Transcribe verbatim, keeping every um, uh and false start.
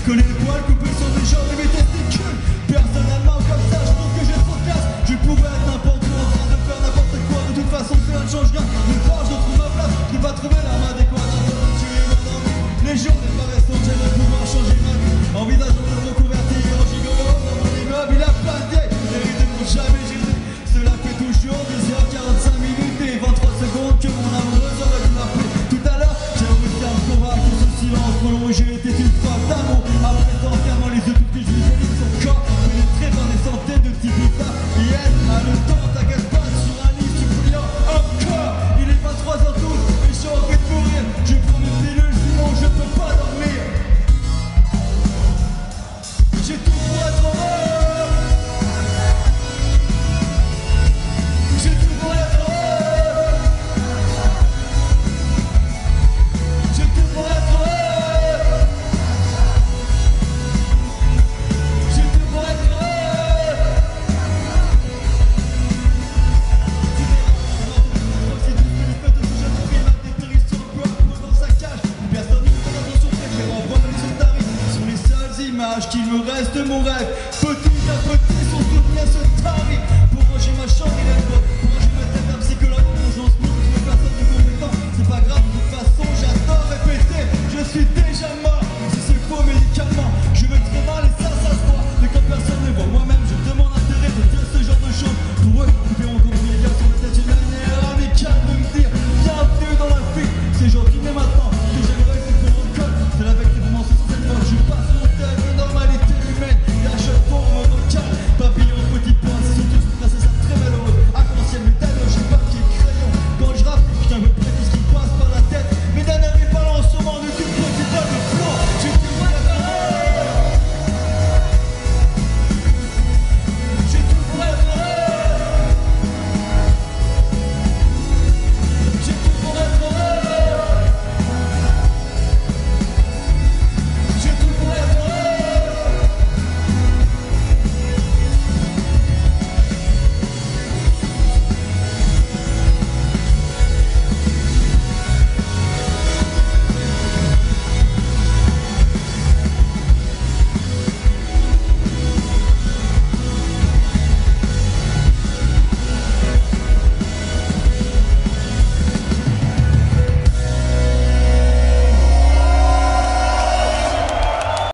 Que les poils coupés sont des gens de mes testicules. Personnellement comme ça je trouve que j'ai trop de classe. Je pourrais être n'importe où en train de faire n'importe quoi. De toute façon ça ne change rien. Nulle part je trouve ma place. Je n'ai pas trouvé la main adéquate afin de tuer mon ennui. Les journées paraissent j'aimerais pouvoir changer ma vie. Envisageons de me reconvertir en gigolo. Dans mon immeuble il a plein de vieilles. Les rides ne m'ont jamais gêné. Cela fait toujours dix heures quarante-cinq minutes et vingt-trois secondes que mon amoureuse aurait dû m'appeler. Tout à l'heure j'ai réussi à me convaincre que ce silence prolongé était une femme d'amour. Après tant fermant les yeux tout ce que je visualise son corps pénétré par des centaines de petits boutards. Et elle a le temps, t'inquiète pas, sur un lit suppliant encore. Il est vingt-trois heures douze et j'ai envie de mourir. Je prends mes pilules sinon je peux pas dormir. J'ai tout pour être heureux. J'ai tout pour être heureux. J'ai tout pour être heureux. J'ai tout pour être heureux. Si tout ce que les fêtes de ce jeune homme a dépéri sur le corps dans sa cage. Personne ne fait attention, préférant voir les otaries. Ce sont les seules images qu'il me reste de mon rêve. Petit